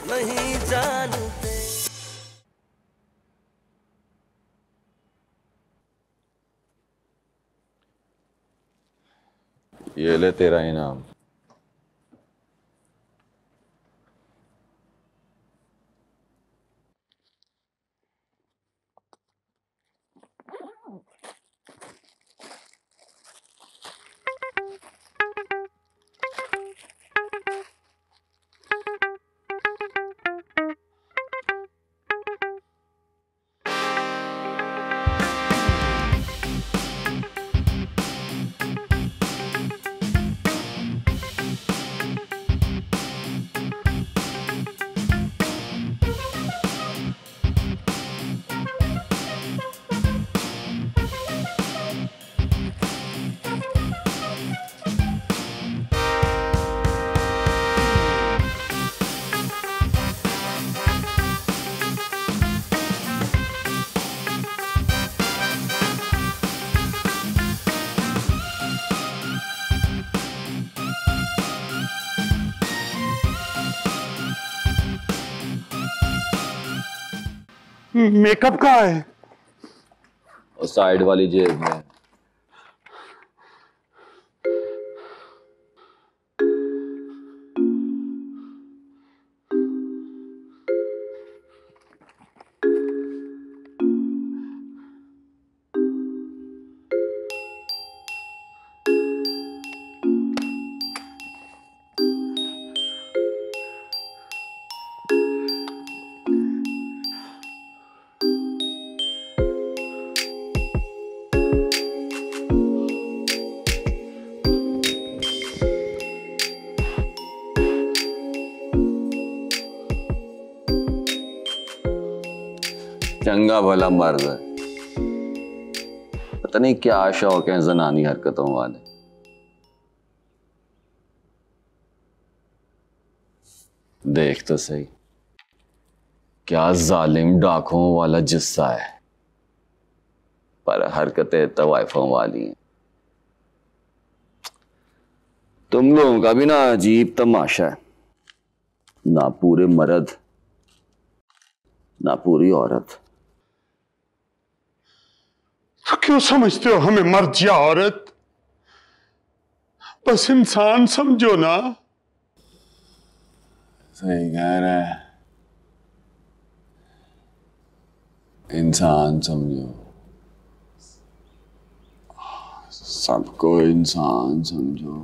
नहीं जानते। ये ले तेरा इनाम। मेकअप कहाँ है? और साइड वाली जेब में। चंगा भला मर्द है, पता नहीं क्या शौक है जनानी हरकतों वाले। देख तो सही, क्या जालिम डाकुओं वाला जिस्सा है, पर हरकतें तवाइफों वाली हैं। तुम लोगों का भी ना अजीब तमाशा है, ना पूरे मर्द ना पूरी औरत। तो क्यों समझते हो हमें मर्द या औरत? बस इंसान समझो ना। सही कह रहा है, इंसान समझो, सबको इंसान समझो।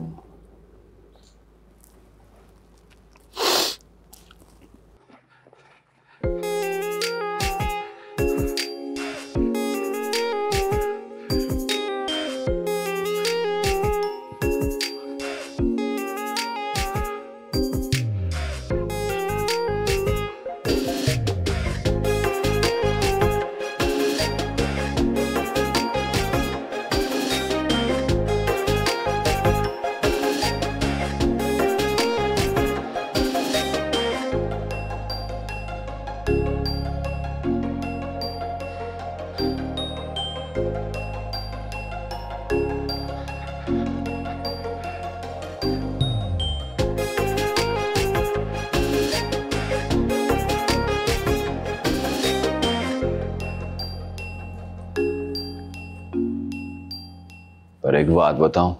पर एक बात बताऊं,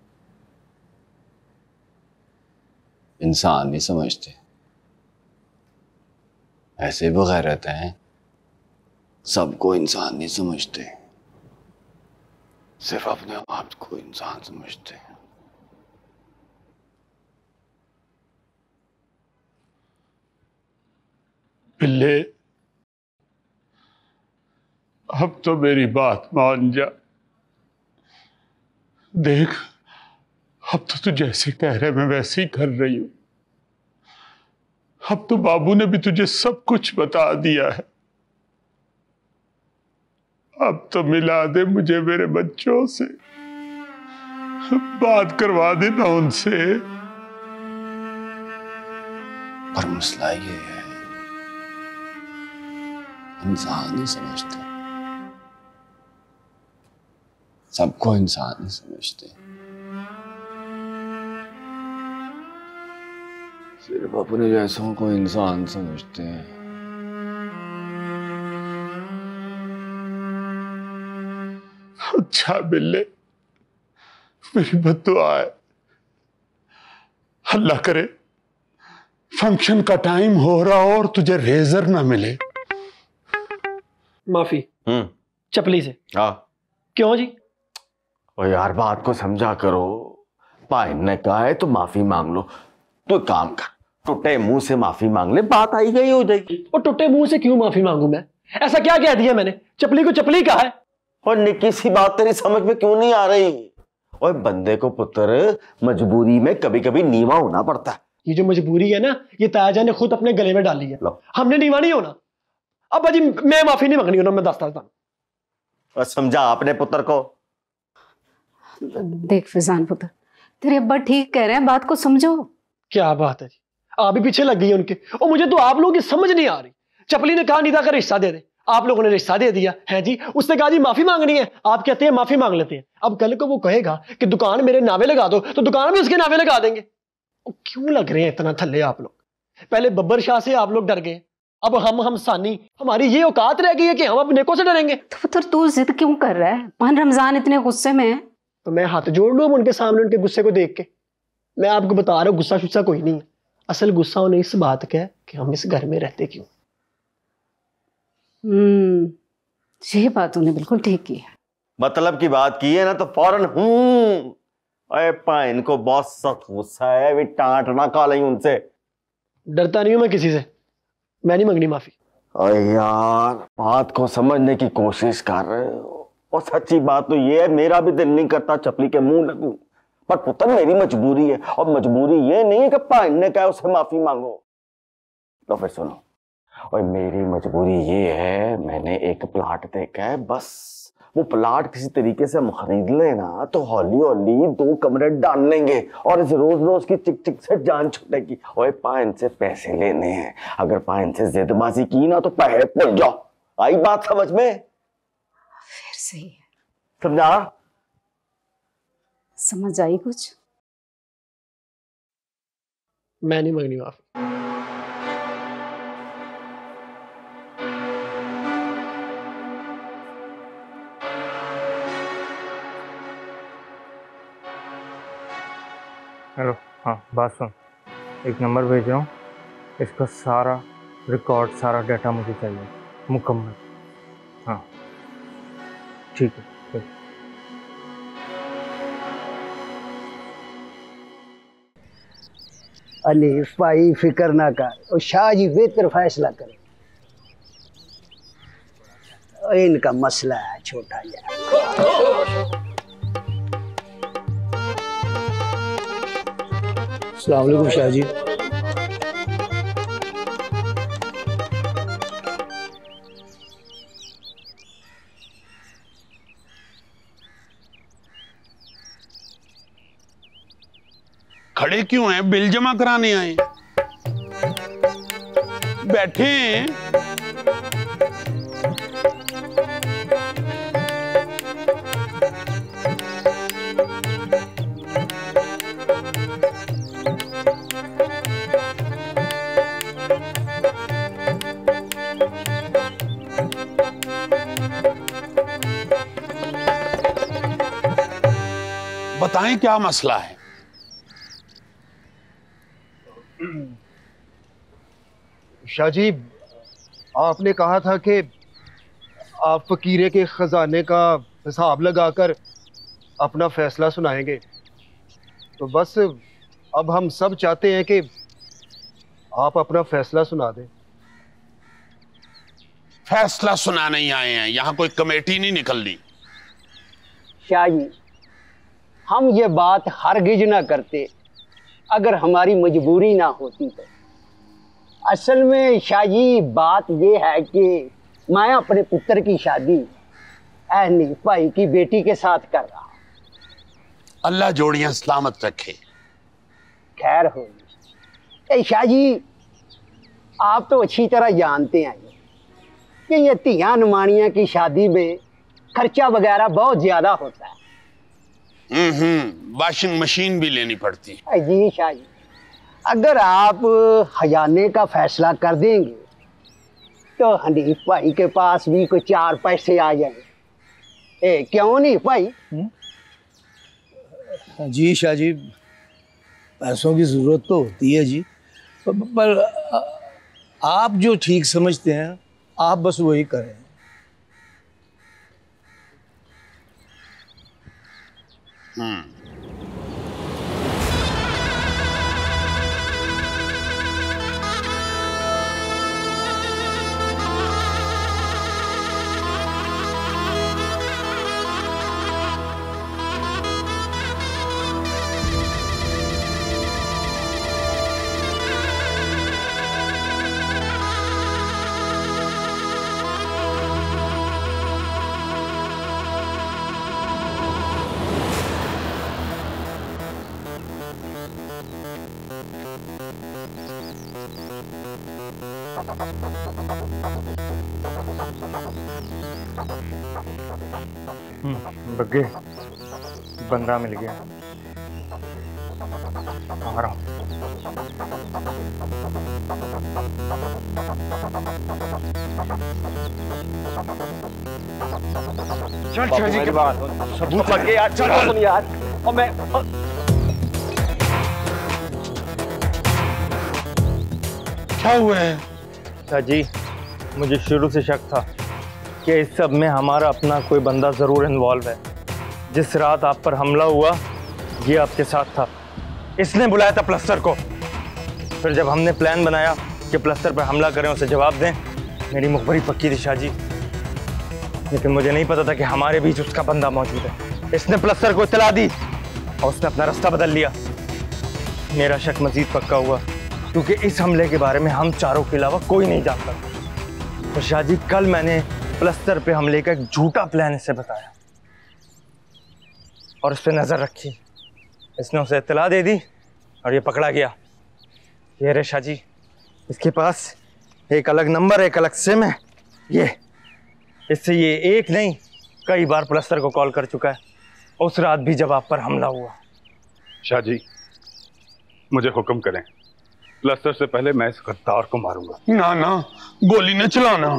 इंसान नहीं समझते, ऐसे बगैर रहते हैं, सबको इंसान नहीं समझते, सिर्फ अपने आप को इंसान समझते हैं। पिल्ले, अब तो मेरी बात मान जा। देख, अब तो तू जैसे कह रहे मैं वैसे ही कर रही हूं। अब तो बाबू ने भी तुझे सब कुछ बता दिया है। अब तो मिला दे मुझे मेरे बच्चों से, बात करवा देना उनसे। पर मसला ये है, इंसान नहीं समझते, सबको इंसान नहीं समझते। सिर्फ अपने जैसों को इंसान समझते हैं। अच्छा बिल्ले, मेरी बद्दुआ है, अल्लाह करे फंक्शन का टाइम हो रहा हो और तुझे रेजर ना मिले। माफी चपली से। हाँ क्यों जी? और यार बात को समझा करो, भाई ने कहा है तो माफी मांग लो। तो काम कर, टूटे मुंह से माफी मांग ले, बात आई गई हो जाएगी। और टूटे मुंह से क्यों माफी मांगू मैं? ऐसा क्या कह दिया मैंने? चपली को चपली कहा है। और निक्की सी बात तेरी समझ में क्यों नहीं आ रही? और बंदे को पुत्र मजबूरी में कभी कभी नीवा होना पड़ता है। ये जो मजबूरी है ना, ये तायाजा ने खुद अपने गले में डाली है। हमने नीवा नहीं होना। अब अजी मैं माफी नहीं मांगनी, मैं दसता था। और समझा अपने पुत्र को। देख फैजान पुत्र, तेरे अब्बा ठीक कह रहे हैं, बात को समझो। क्या बात है जी, आप भी पीछे लग गई है उनके। और मुझे तो आप लोगों की समझ नहीं आ रही। चपली ने कहा निदा का रिश्ता दे दे, आप लोगों ने रिश्ता दे दिया है जी। उसने कहा जी माफी मांगनी है, आप कहते हैं माफी मांग लेते हैं। अब कल को वो कहेगा कि दुकान मेरे नावे लगा दो, तो दुकान भी उसके नावे लगा देंगे। क्यों लग रहे हैं इतना थल्ले आप लोग? पहले बब्बर शाह से आप लोग डर गए, अब हम सानी। हमारी ये औकात रह गई है कि हम अब नेको से डरेंगे। तो पुत्र तू जिद क्यों कर रहा है? पान रमजान इतने गुस्से में है। तो मैं हाथ जोड़ लूं उनके सामने, उनके गुस्से को देख के? मैं आपको बता रहा हूँ गुस्सा शुस्सा कोई नहीं है। असल गुस्सा उन्हें इस बात का है कि हम इस घर में रहते क्यों। ये बात तूने बिल्कुल ठीक की है। मतलब की बात की है ना तो फौरन अरे पाइन को बहुत सख्त गुस्सा है, भी टांट ना खा लई उनसे। डरता नहीं हूं मैं किसी से, मैं नहीं मांगनी माफी। अरे यार बात को समझने की कोशिश कर रहे हो। और सच्ची बात तो ये है, मेरा भी दिल नहीं करता चपली के मुंह लगूं, पर पुत्र मेरी मजबूरी है। और मजबूरी ये नहीं है कि पाइन ने कहा उसे माफी मांगो। तो फिर सुनो, और मेरी मजबूरी ये है, मैंने एक प्लाट देखा है, बस वो प्लाट किसी तरीके से हम खरीद लेना तो हौली हौली 2 कमरे डाल लेंगे और इस रोज रोज की चिक चिक से जान छूटेगी। और पाइन से पैसे लेने हैं, अगर पाइन से जिदबाजी की ना तो पैसे भूल जाओ। आई बात समझ में? फिर सही है, समझा? समझ आई कुछ? मैं नहीं मांगनी माफी। हेलो, हाँ बात सुन, एक नंबर भेज रहा हूँ, इसका सारा रिकॉर्ड, सारा डाटा मुझे चाहिए मुकम्मल। हाँ ठीक है, ठीक। अलीफ भाई फिक्र ना कर, और शाह जी बेहतर फैसला करें। इनका मसला है छोटा यार। अस्सलाम वालेकुम शाह जी। खड़े क्यों हैं? बिल जमा कराने आए? बैठे हैं। बताएं क्या मसला है? शाह जी, आपने कहा था कि आप फकीरे के खजाने का हिसाब लगाकर अपना फैसला सुनाएंगे, तो बस अब हम सब चाहते हैं कि आप अपना फैसला सुना दें। फैसला सुनाने ही आए हैं, यहां कोई कमेटी नहीं निकलनी। शाह जी, हम ये बात हरगिज ना करते अगर हमारी मजबूरी ना होती तो। असल में शाह जी बात ये है कि मैं अपने पुत्र की शादी अहनीफ भाई की बेटी के साथ कर रहा हूँ। अल्लाह जोड़ियां सलामत रखे। खैर होगी। शाह जी, आप तो अच्छी तरह जानते हैं कि ये तियां नुमानियां की शादी में खर्चा वगैरह बहुत ज्यादा होता है। वाशिंग मशीन भी लेनी पड़ती है। जी शाह जी, अगर आप हयाने का फैसला कर देंगे तो हनीफ भाई के पास भी कोई 4 पैसे आ जाएंगे। क्यों नहीं भाई? जी शाह जी, पैसों की जरूरत तो होती है जी, पर आप जो ठीक समझते हैं आप बस वही करें। बग्गे, बंदा मिल गया, आ रहा हूं। चल शाह जी के बाद सबूत लगे यार, चल सुन यार। और मैं क्या हुआ है? शाह जी, मुझे शुरू से शक था कि इस सब में हमारा अपना कोई बंदा ज़रूर इन्वॉल्व है। जिस रात आप पर हमला हुआ ये आपके साथ था, इसने बुलाया था प्लस्तर को। फिर जब हमने प्लान बनाया कि प्लस्तर पर हमला करें, उसे जवाब दें, मेरी मुखबरी पक्की थी शाह जी, लेकिन मुझे नहीं पता था कि हमारे बीच उसका बंदा मौजूद है। इसने प्लस्तर को इत्तला दी और उसने अपना रास्ता बदल लिया। मेरा शक मजीद पक्का हुआ क्योंकि इस हमले के बारे में हम चारों के अलावा कोई नहीं जानता। तो शाह जी, कल मैंने प्लस्तर पे हमले का एक झूठा प्लान इसे बताया और उस पर नजर रखी। इसने उसे इत्तला दे दी और ये पकड़ा गया। ये रे शाह जी, इसके पास एक अलग नंबर, एक अलग सिम है। ये इससे ये एक नहीं कई बार प्लस्तर को कॉल कर चुका है, उस रात भी जब आप पर हमला हुआ। शाह जी, मुझे हुक्म करें, प्लस्तर से पहले मैं इस गद्दार को मारूंगा। ना ना, गोली न चलाना।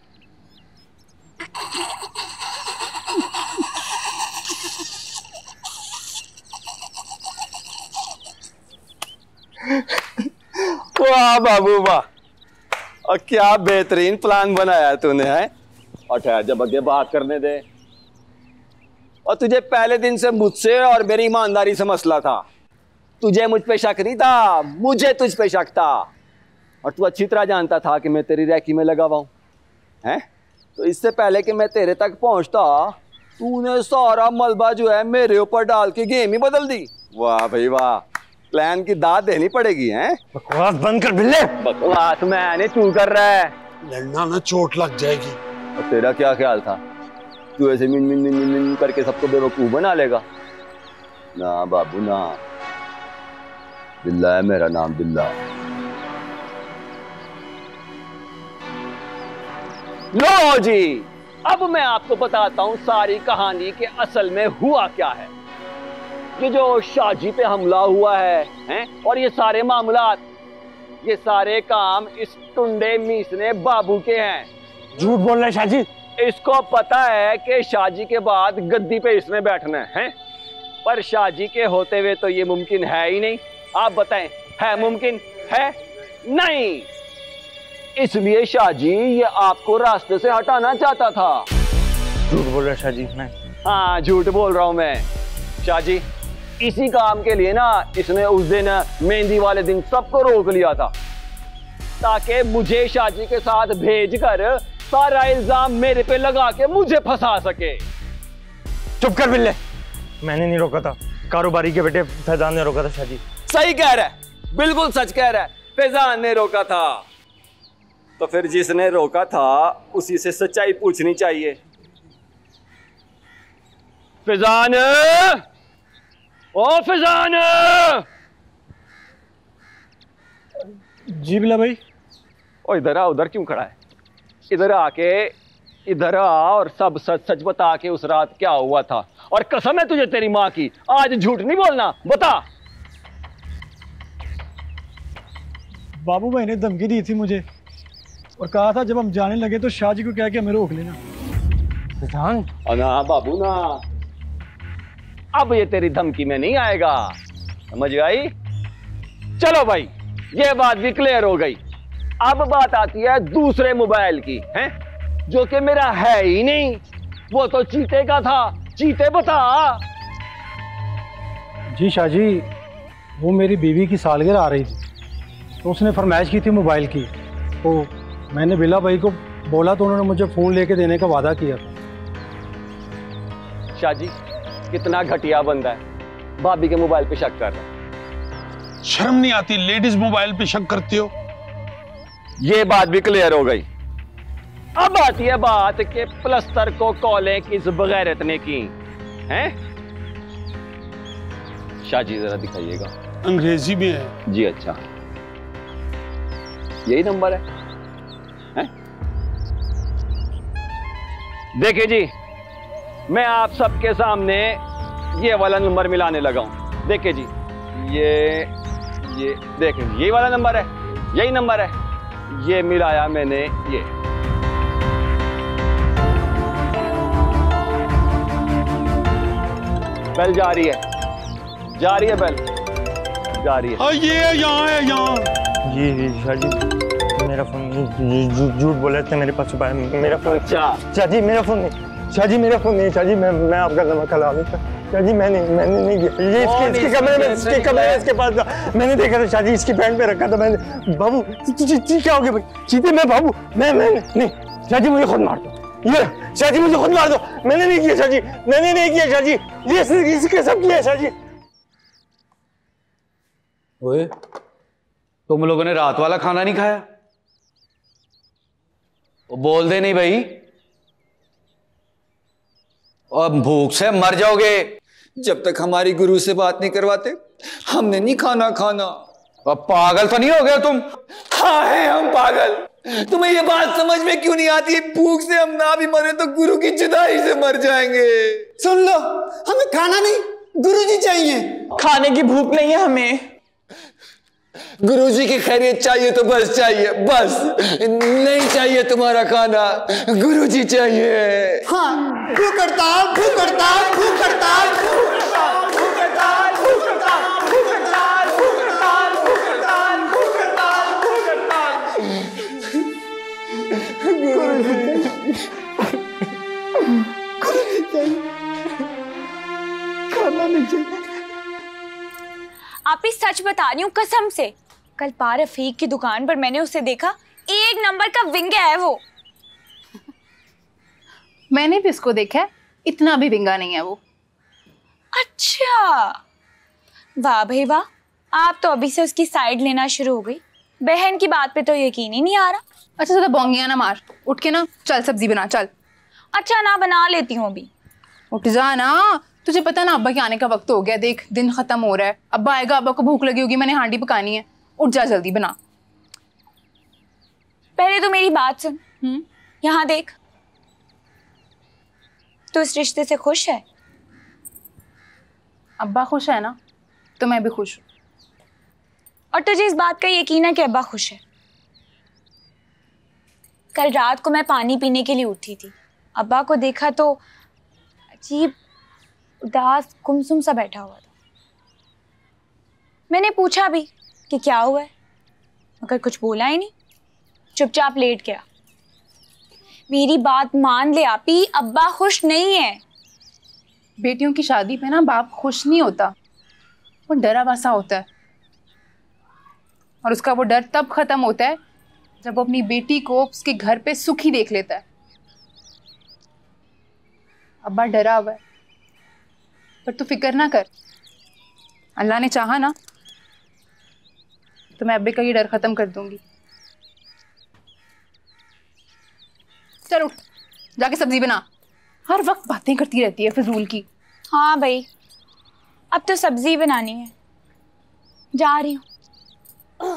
वाह बाबू वाह, और क्या बेहतरीन प्लान बनाया है तूने, है? और ठहर, जब आगे बात करने दे। और तुझे पहले दिन से मुझसे और मेरी ईमानदारी से मसला था। तुझे मुझ पे शक नहीं था, मुझे तुझ पे शक था। और तू अच्छी तरह जानता था कि मैं तेरी रैकी में लगा हुआ हूं, हैं? तो इससे पहले कि मैं तेरे तक पहुंचता, तूने सारा मलबा जो है मेरे ऊपर डाल के गेम ही बदल दी। वाह भाई वाह, प्लान की दाद देनी पड़ेगी, हैं? बकवास बंद कर बिल्ले। बकवास मैंने तू कर रहा है। लड़ना ना, चोट लग जाएगी। और तेरा क्या ख्याल था? तू ऐसे मिन मिन मिन मिन मिन करके सबको बेवकूफ बना लेगा? ना बाबू ना, बिल्ला है मेरा नाम, बिल्ला। लो जी, अब मैं आपको बताता हूं सारी कहानी के असल में हुआ क्या है। ये जो शाह जी पे हमला हुआ है, हैं? और ये सारे मामलात, ये सारे काम इस टुंडे मीसने बाबू के हैं। झूठ बोल रहे शाह जी। इसको पता है कि शाह जी के बाद गद्दी पे इसने बैठना है, पर शाह जी के होते हुए तो ये मुमकिन है ही नहीं। आप बताएं, है मुमकिन? है नहीं। इसलिए शाह जी ये आपको रास्ते से हटाना चाहता था। झूठ बोल रहे शाह जी मैं। हाँ, झूठ बोल रहा हूं मैं। शाह जी, इसी काम के लिए ना इसने उस दिन मेहंदी वाले दिन सबको रोक लिया था, ताकि मुझे शाह जी के साथ भेजकर सारा इल्जाम मेरे पे लगा के मुझे फंसा सके। चुप कर बिल्ले, मैंने नहीं रोका था, कारोबारी के बेटे फैजान ने रोका था शाह जी। सही कह रहा है, बिल्कुल सच कह रहा है, फैजान ने रोका था। तो फिर जिसने रोका था उसी से सच्चाई पूछनी चाहिए। फैजान, ओ फैजान! जी बिल्ला भाई। ओ इधर आ, उधर क्यों खड़ा है? इधर आके, इधर आ और सब सच सच बता के उस रात क्या हुआ था। और कसम है तुझे तेरी माँ की, आज झूठ नहीं बोलना, बता। बाबू भाई ने धमकी दी थी मुझे और कहा था जब हम जाने लगे तो शाह जी को कह के हमें रोक लेना। ना बाबू ना, अब ये तेरी धमकी में नहीं आएगा, समझ आई? चलो भाई, ये बात भी क्लियर हो गई। अब बात आती है दूसरे मोबाइल की, हैं? जो कि मेरा है ही नहीं, वो तो चीते का था। चीते बता। जी शाह जी, वो मेरी बीवी की सालगिरह आ रही थी तो उसने फरमाइश की थी मोबाइल की, तो मैंने बिला भाई को बोला तो उन्होंने मुझे फ़ोन लेके देने का वादा किया। शाह जी कितना घटिया बंदा है, भाभी के मोबाइल पे शक कर रहा है। शर्म नहीं आती? लेडीज मोबाइल पे शक करती हो। ये बात भी क्लियर हो गई। अब आती है बात कि प्लस्तर को कॉलें किस बगैरत ने की हैं? शाह जी जरा दिखाइएगा। अंग्रेजी में है जी। अच्छा, यही नंबर है, हैं? देखिए जी, मैं आप सबके सामने ये वाला नंबर मिलाने लगा हूं। देखिए जी, ये देखें, यही वाला नंबर है, यही नंबर है। ये मिलाया मैंने, ये बेल जा रही है बेल जा रही है। हाँ, ये यहाँ है, यहाँ। ये शाह जी मेरा फोन, झूठ बोले थे मेरे पास मेरा फोन। अच्छा शाह जी मेरा फोन नहीं, शाह जी मेरा फोन नहीं, शाह जी मैं आपका जमा कल आ था। शाह जी मैंने नहीं किया। ये इसके कमरे में इसके पास था, मैंने देखा था। शाह जी इसकी पैंट पे रखा था मैंने। बाबू क्या हो गया भाई? चीते मैं बाबू, मैं नहीं। शाह जी मुझे खुद मार दो, ये शाह जी मुझे खुद मार दो। मैंने नहीं किया शाह जी, मैंने नहीं किया शाह जी, ये इसके सब किया शाह जी। ओए, तुम लोगों ने रात वाला खाना नहीं खाया? वो बोल दे नहीं भाई, और भूख से मर जाओगे। जब तक हमारी गुरु से बात नहीं करवाते हमने नहीं खाना। अब पागल तो नहीं हो गए तुम? हाँ है हम पागल। तुम्हें ये बात समझ में क्यों नहीं आती? भूख से हम ना भी मरे तो गुरु की जुदाई से मर जाएंगे। सुन लो, हमें खाना नहीं, गुरुजी चाहिए। खाने की भूख नहीं है हमें, गुरुजी की खैरियत चाहिए तो बस चाहिए, बस नहीं चाहिए तुम्हारा खाना, गुरुजी चाहिए। हाँ, भूख हड़ताल, भूख हड़ताल, भूख हड़ताल, भूख हड़ताल, भूख हड़ताल, भूख हड़ताल, भूख हड़ताल, भूख हड़ताल, भूख हड़ताल, भूख हड़ताल, भूख हड़ताल। गुरुजी चाहिए, खाना नहीं चाहिए। आप ही सच बता रही हूँ कसम से, कल पार रफीक की दुकान पर मैंने उसे देखा, एक नंबर का विंगा है वो। मैंने भी उसको देखा है, इतना भी विंगा नहीं है वो। अच्छा, वाह भाई वाह, आप तो अभी से उसकी साइड लेना शुरू हो गई। बहन की बात पे तो यकीन ही नहीं आ रहा। अच्छा ज्यादा बोंगिया ना मार, उठ के ना चल सब्जी बना चल। अच्छा ना, बना लेती हूँ अभी। उठ जा ना, तुझे पता ना अब्बा के आने का वक्त हो गया, देख दिन खत्म हो रहा है। अब्बा आएगा, अब्बा को भूख लगी होगी, मैंने हांडी पकानी है। उठ जा जल्दी बना। पहले तो मेरी बात सुन, यहाँ देख, तू इस रिश्ते से खुश है? अब्बा खुश है ना, तो मैं भी खुश हूँ। और तुझे इस बात का यकीन है कि अब्बा खुश है? कल रात को मैं पानी पीने के लिए उठी थी, अब्बा को देखा तो अजीब उदास गुमसुम सा बैठा हुआ था। मैंने पूछा भी कि क्या हुआ है, मगर कुछ बोला ही नहीं, चुपचाप लेट गया। मेरी बात मान ले आपी, अब्बा खुश नहीं है। बेटियों की शादी पे ना बाप खुश नहीं होता, वो डरा बसा होता है, और उसका वो डर तब खत्म होता है जब वो अपनी बेटी को उसके घर पे सुखी देख लेता है। अब्बा डरा हुआ है, पर तू फिक्र ना कर, अल्लाह ने चाहा ना तो मैं अब्बे का ये डर खत्म कर दूंगी। चल उठ, जाके सब्जी बना, हर वक्त बातें करती रहती है फिजूल की। हाँ भाई, अब तो सब्जी बनानी है, जा रही हूँ।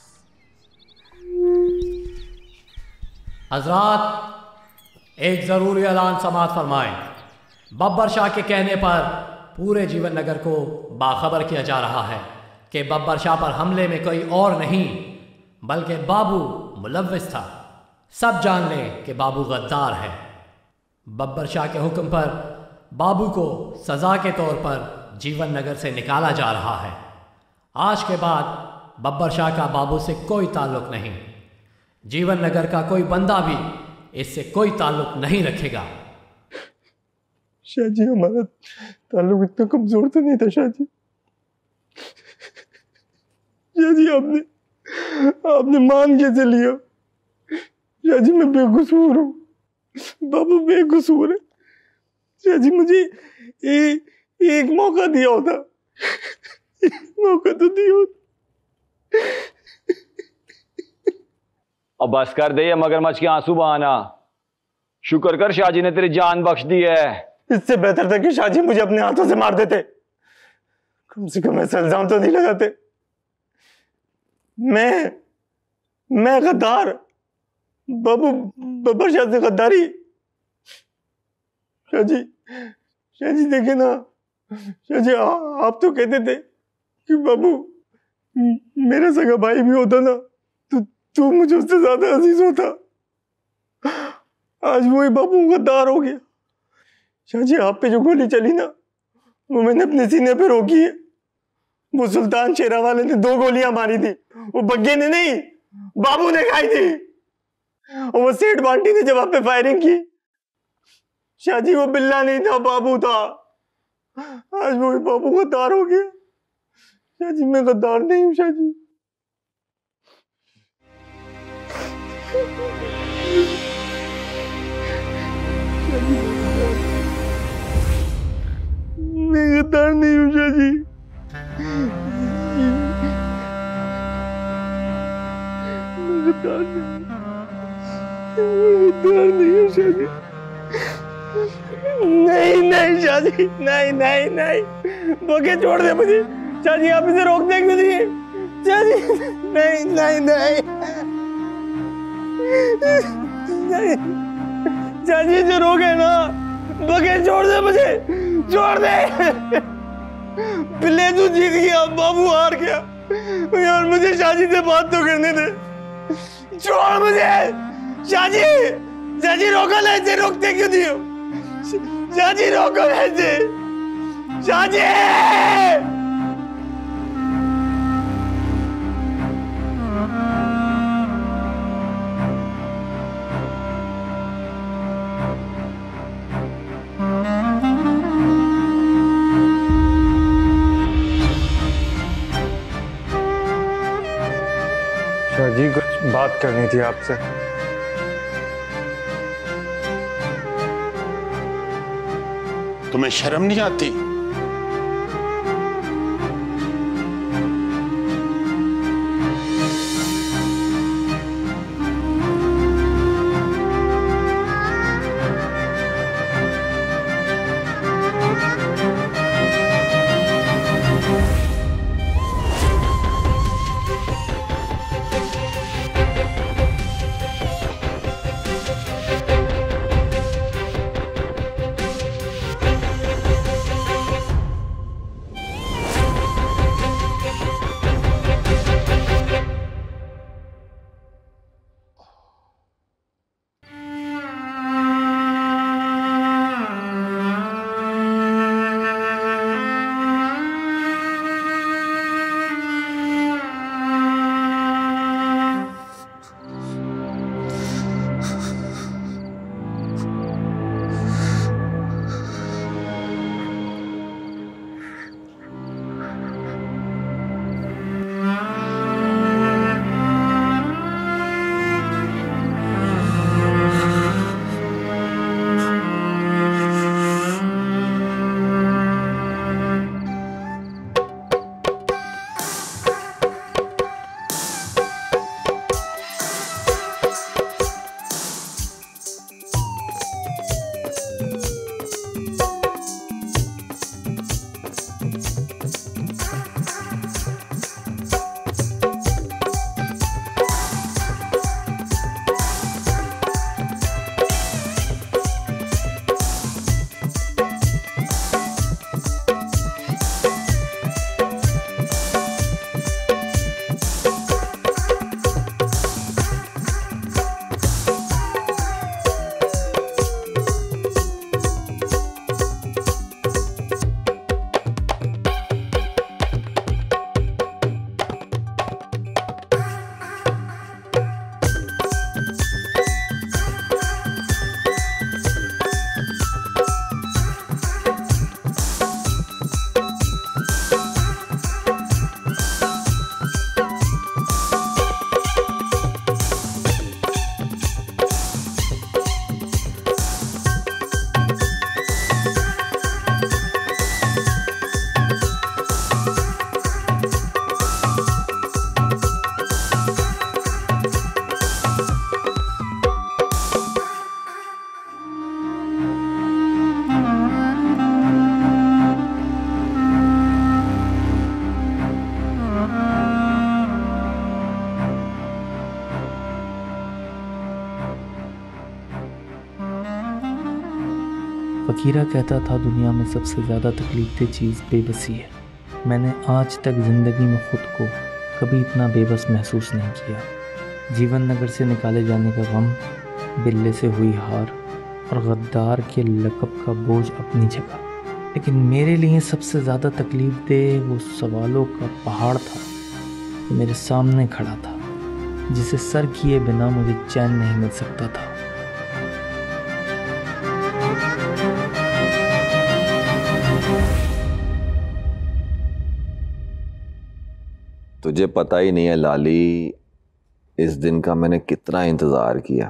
हजरात, एक ज़रूरी ऐलान समाअत फरमाएं। बब्बर शाह के कहने पर पूरे जीवन नगर को बाखबर किया जा रहा है कि बब्बर शाह पर हमले में कोई और नहीं बल्कि बाबू मुलव्विस था। सब जान ले कि बाबू गद्दार है। बब्बर शाह के हुक्म पर बाबू को सज़ा के तौर पर जीवन नगर से निकाला जा रहा है। आज के बाद बब्बर शाह का बाबू से कोई ताल्लुक नहीं। जीवन नगर का कोई बंदा भी इससे कोई ताल्लुक नहीं रखेगा। शाह जी, हमारा ताल्लुक इतना कमजोर तो नहीं था शाह जी। शाह जी, आपने मान कैसे लिया? शाह जी, मैं बेकसूर हूँ, बाबू बेकसूर है। शाह जी, मुझे एक मौका दिया होता, मौका तो दिया होता। अब बस कर दे ये मगरमच्छ के आंसू बहाना। शुक्र कर शाह जी ने तेरी जान बख्श दी है। इससे बेहतर था कि शाह जी मुझे अपने हाथों से मार देते, कम से कम ऐसा इल्जाम तो नहीं लगाते। मैं गद्दार, बाबू बब्बर शाह से गद्दारी। शाह जी देखे ना, शाह जी आप तो कहते थे कि बाबू मेरा सगा भाई भी होता ना तो मुझे उससे ज्यादा अजीज होता। आज वही बाबू गद्दार हो गया। शाह जी, आप पे जो गोली चली ना, वो मैंने अपने सीने पे रोकी है। वो सुल्तान शेरा वाले ने 2 गोलियां मारी थी, वो बग्गे ने नहीं, बाबू ने खाई थी। और वो सेठ बांटी ने जब आप पे फायरिंग की, शाह जी वो बिल्ला नहीं था, बाबू था। आज वही बाबू गद्दार हो गया। शाह जी, मैं गद्दार नहीं हूँ शाह जी। मैं गद्दार नहीं हूँ शाह जी। मैं गद्दार नहीं हूँ शाह जी। नहीं शाह जी, नहीं बगे छोड़ दे मुझे शाह जी। आप इसे रोक देंगे नहीं शाह जी। नहीं शाह जी, जो रोके ना, बगे छोड़ दे मुझे, छोड़ दे। पिल्ले तू जीत गया, बाबू हार गया यार। मुझे शाह जी से बात तो करने दे, छोड़ मुझे शाह जी। रोको ना इसे, रोकते क्यों नहीं हो शाह जी? रोको ना इसे शाह जी। शाह जी, कुछ बात करनी थी आपसे। तुम्हें शर्म नहीं आती? फकीरा कहता था दुनिया में सबसे ज़्यादा तकलीफदेह चीज़ बेबसी है। मैंने आज तक ज़िंदगी में ख़ुद को कभी इतना बेबस महसूस नहीं किया। जीवन नगर से निकाले जाने का गम, बिल्ले से हुई हार और गद्दार के लक़ब का बोझ अपनी जगह, लेकिन मेरे लिए सबसे ज़्यादा तकलीफदेह वो सवालों का पहाड़ था जो मेरे सामने खड़ा था, जिसे सर किए बिना मुझे चैन नहीं मिल सकता था। तुझे पता ही नहीं है लाली, इस दिन का मैंने कितना इंतजार किया।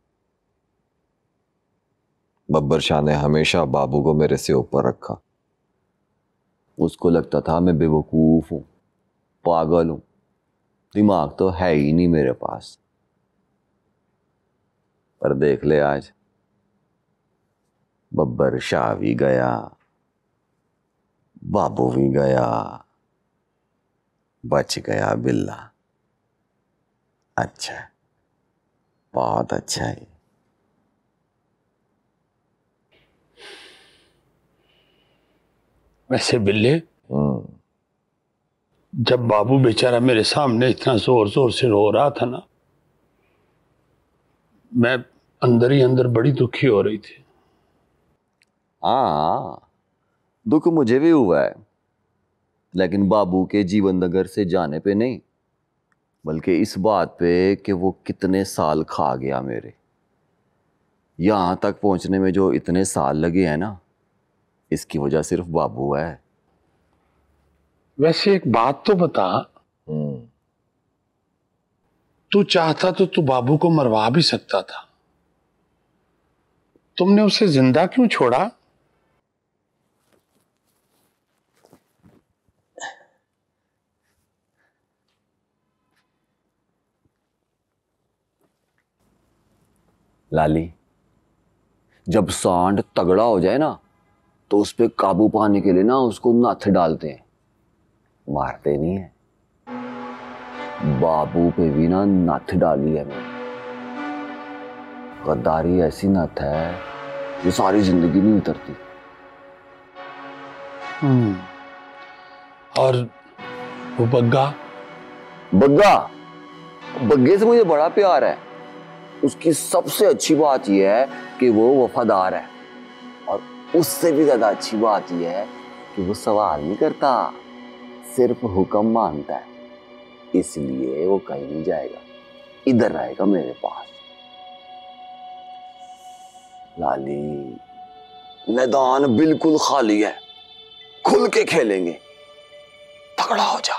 बब्बर शाह ने हमेशा बाबू को मेरे से ऊपर रखा। उसको लगता था मैं बेवकूफ हूं, पागल हूं, दिमाग तो है ही नहीं मेरे पास। पर देख ले आज, बब्बर शाह भी गया, बाबू भी गया, बच गया बिल्ला। अच्छा है, बहुत अच्छा है। वैसे बिल्ले, जब बाबू बेचारा मेरे सामने इतना जोर जोर से रो रहा था ना, मैं अंदर ही अंदर बड़ी दुखी हो रही थी। हाँ, दुख मुझे भी हुआ है, लेकिन बाबू के जीवन नगर से जाने पे नहीं, बल्कि इस बात पे कि वो कितने साल खा गया मेरे। यहां तक पहुंचने में जो इतने साल लगे हैं ना, इसकी वजह सिर्फ बाबू है। वैसे एक बात तो बता, तू चाहता तो तू बाबू को मरवा भी सकता था, तुमने उसे जिंदा क्यों छोड़ा? लाली, जब सांड तगड़ा हो जाए ना, तो उस पे काबू पाने के लिए ना उसको नथ डालते हैं, मारते नहीं है। बाबू पे भी ना नथ डाली है मैंने। गद्दारी ऐसी नथ है जो सारी जिंदगी नहीं उतरती। और वो बग्गा? बग्गे से मुझे बड़ा प्यार है। उसकी सबसे अच्छी बात यह है कि वो वफादार है, और उससे भी ज्यादा अच्छी बात यह है कि वो सवाल नहीं करता, सिर्फ हुक्म मानता है। इसलिए वो कहीं नहीं जाएगा, इधर रहेगा मेरे पास। लाली, मैदान बिल्कुल खाली है, खुल के खेलेंगे, तगड़ा हो जा।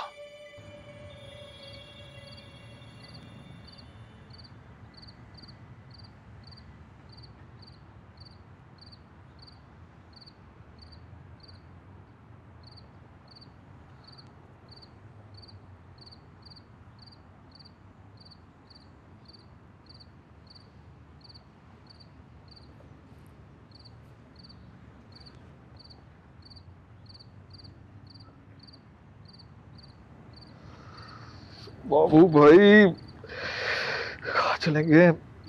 बाबू भाई, कहाँ चलेंगे?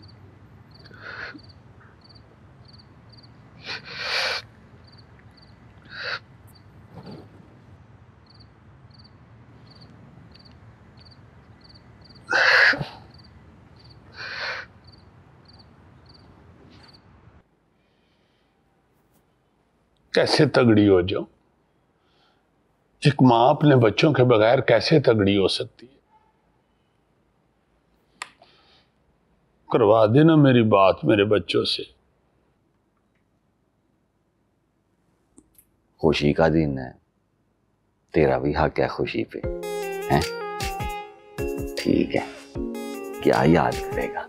कैसे तगड़ी हो जाऊं? एक मां अपने बच्चों के बगैर कैसे तगड़ी हो सकती है? करवा देना मेरी बात मेरे बच्चों से। खुशी का दिन है, तेरा भी हक है खुशी पे, हैं? ठीक है, क्या याद करेगा?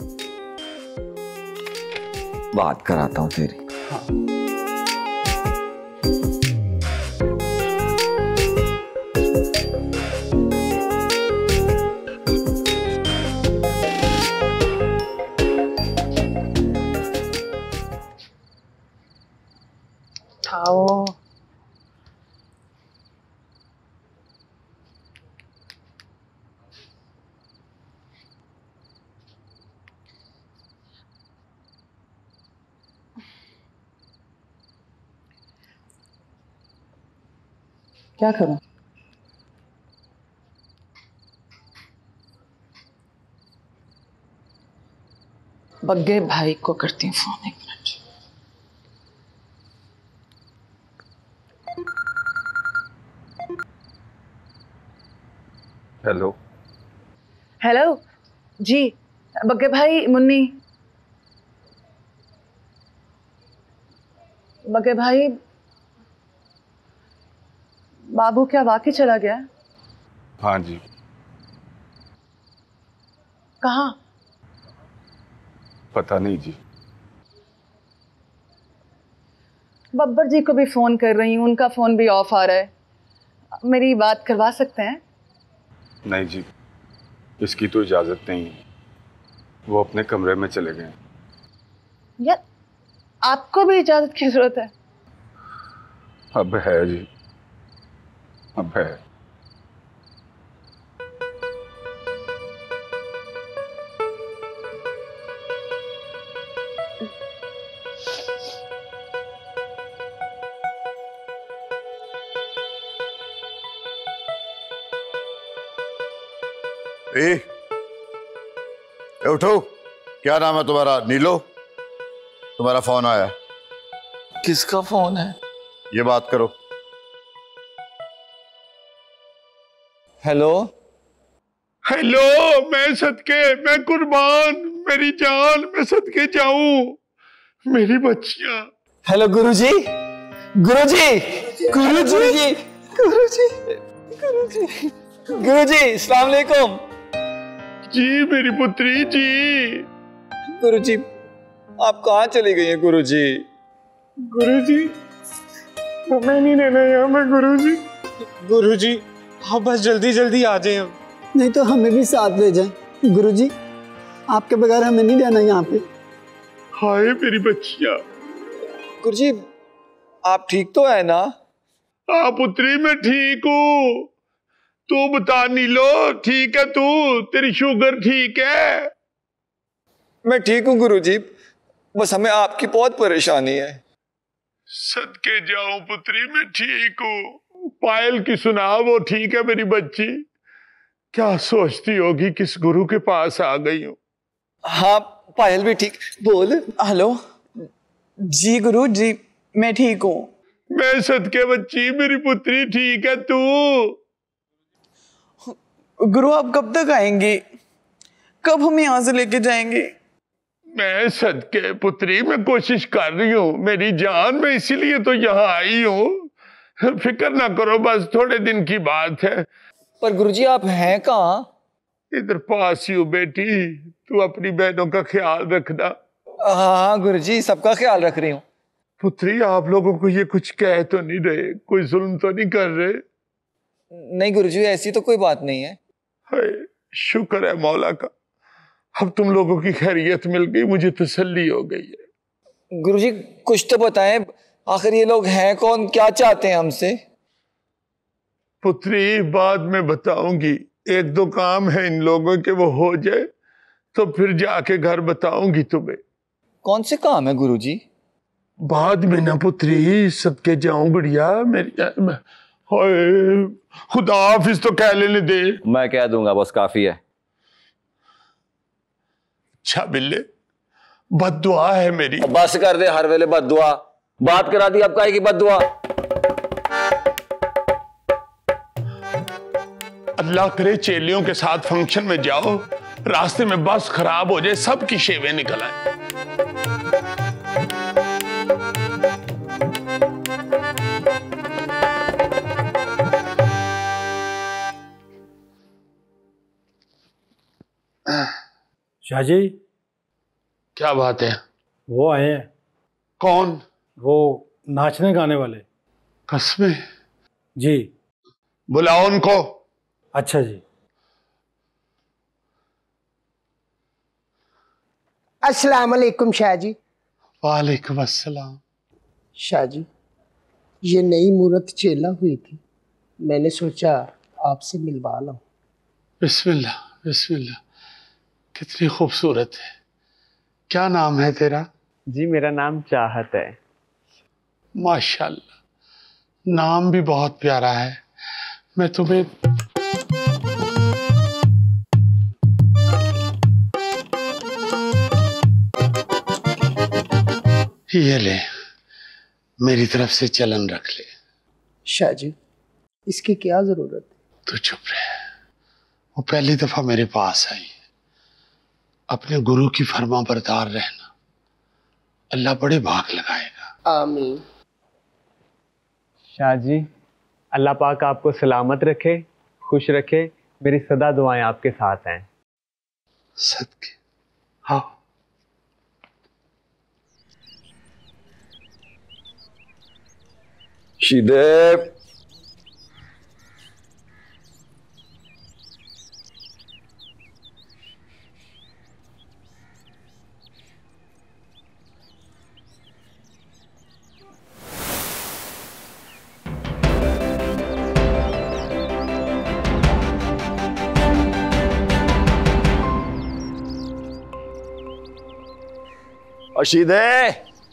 बात कराता हूं तेरी। खाओ। क्या करूं? बग्गे भाई को करती हूँ फोन, 1 मिनट। हेलो। हेलो जी, बग्गे भाई, मुन्नी। बग्गे भाई, बाबू क्या वाकई चला गया? हाँ जी। कहाँ? पता नहीं जी। बब्बर जी को भी फोन कर रही हूँ, उनका फोन भी ऑफ आ रहा है। मेरी बात करवा सकते हैं? नहीं जी, इसकी तो इजाजत नहीं है। वो अपने कमरे में चले गए। यार, आपको भी इजाजत की जरूरत है? अब है जी, अब है। उठो। क्या नाम है तुम्हारा? नीलो, तुम्हारा फोन आया। किसका फोन है? ये बात करो। हेलो। हेलो, मैं सदके, मैं कुर्बान, मेरी जान, मैं सदके जाऊं, मेरी बच्चियां। हेलो गुरुजी, गुरुजी, गुरुजी, गुरुजी, गुरुजी, गुरुजी, अस्सलाम वालेकुम। जी मेरी पुत्री जी। गुरुजी, आप कहाँ चली गई हैं गुरुजी? गुरुजी, मैं नहीं रहना यहाँ पे गुरुजी। गुरुजी, आप बस जल्दी जल्दी आ जाए। नहीं तो हमें भी साथ ले जाएं। गुरुजी, आपके बगैर हमें नहीं रहना यहाँ पे। हाय मेरी बच्चिया। गुरुजी, आप ठीक तो है ना? हाँ पुत्री, मैं ठीक हूँ। तू बता नीलो, ठीक है तू? तेरी शुगर ठीक है? मैं ठीक हूँ गुरुजी, बस हमें आपकी बहुत परेशानी है। सदके जाऊं पुत्री, मैं ठीक हूँ। पायल की सुना, वो ठीक है मेरी बच्ची? क्या सोचती होगी किस गुरु के पास आ गई हूँ? हाँ, पायल भी ठीक। बोल। हेलो जी गुरु जी, मैं ठीक हूँ। मैं सदके बच्ची, मेरी पुत्री ठीक है तू? गुरु, आप कब तक आएंगे? कब हम यहाँ से लेके जाएंगे? मैं सदके पुत्री, मैं कोशिश कर रही हूँ मेरी जान, मैं इसीलिए तो यहाँ आई हूँ। फिक्र ना करो, बस थोड़े दिन की बात है। पर गुरुजी, आप हैं कहाँ? इधर पास ही हूँ बेटी, तू अपनी बहनों का ख्याल रखना। हाँ गुरुजी, सबका ख्याल रख रही हूँ। पुत्री, आप लोगों को ये कुछ कह तो नहीं रहे? कोई जुल्म तो नहीं कर रहे? नहीं गुरुजी, ऐसी तो कोई बात नहीं है। हाय, शुक्र है मौला का, अब तुम लोगों की खैरियत मिल गई, मुझे तसल्ली हो गई है। गुरुजी, कुछ तो बताएं, आखिर ये लोग हैं कौन, क्या चाहते हैं हमसे? पुत्री, बाद में बताऊंगी। 1-2 काम है इन लोगों के, वो हो जाए तो फिर जाके घर बताऊंगी तुम्हें। कौन से काम है गुरुजी? बाद में ना पुत्री, सबके जाऊं बढ़िया मेरी। हाय, खुदा हाफिज तो कह लेने दे। मैं कह दूंगा, बस काफी है। अच्छा बिल्ले, बद्दुआ है मेरी। बस कर दे, हर वेले बद्दुआ। बात करा दी, अब काहे की बद्दुआ? अल्लाह करे चेलियों के साथ फंक्शन में जाओ, रास्ते में बस खराब हो जाए, सबकी शेवें निकल आए। शाहजी, क्या बात है? वो आए हैं। कौन? वो नाचने गाने वाले। कसमें? जी। बुलाओ उनको। अच्छा जी। अस्सलाम वालेकुम शाह जी। वालेकुम अस्सलाम। शाह जी, ये नई मूरत चेला हुई थी, मैंने सोचा आपसे मिलवा लाऊं। बिस्मिल्लाह बिस्मिल्लाह, कितनी खूबसूरत है। क्या नाम है तेरा? जी, मेरा नाम चाहत है। माशाल्लाह, नाम भी बहुत प्यारा है। मैं तुम्हें ये ले, मेरी तरफ से चलन रख ले। शाह जी, इसकी क्या जरूरत है? तू चुप रह। वो पहली दफा मेरे पास आई। अपने गुरु की फरमा बरदार रहना, अल्लाह बड़े भाग लगाएगा। आमीन। शाह जी, अल्लाह पाक आपको सलामत रखे, खुश रखे। मेरी सदा दुआएं आपके साथ हैं। सदके। हाँ। शिदेव, अशीदे।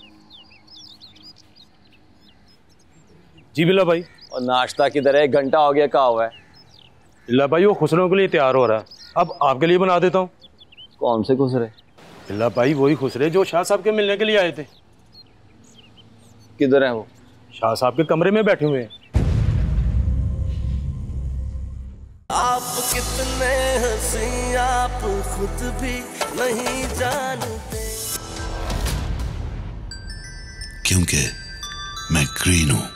जी बिल्ला भाई। और नाश्ता किधर है? 1 घंटा हो गया, कहाँ हुआ है? बिल्ला भाई वो खुसरों के लिए तैयार हो रहा है, अब आपके लिए बना देता हूँ। कौन से खुसरे? बिल्ला भाई वही खुसरे जो शाह साहब के मिलने के लिए आए थे। किधर है वो? शाह साहब के कमरे में बैठे हुए हैं। आप कितने हंसी आप खुद भी नहीं जानते, क्योंकि मैं ग्रीन हूं।